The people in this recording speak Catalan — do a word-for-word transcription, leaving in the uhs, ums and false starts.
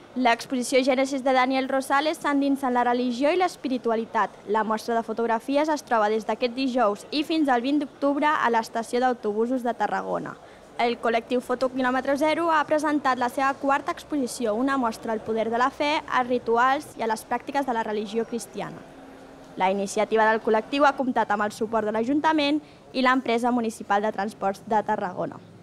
L'exposició Gènesis de Daniel Rosales s'endinsa en la religió i l'espiritualitat. La mostra de fotografies es troba des d'aquest dijous i fins al vint d'octubre a l'estació d'autobusos de Tarragona. El col·lectiu Foto Quilòmetre Zero ha presentat la seva quarta exposició, una mostra al poder de la fe, als rituals i a les pràctiques de la religió cristiana. La iniciativa del col·lectiu ha comptat amb el suport de l'Ajuntament i l'empresa municipal de transports de Tarragona.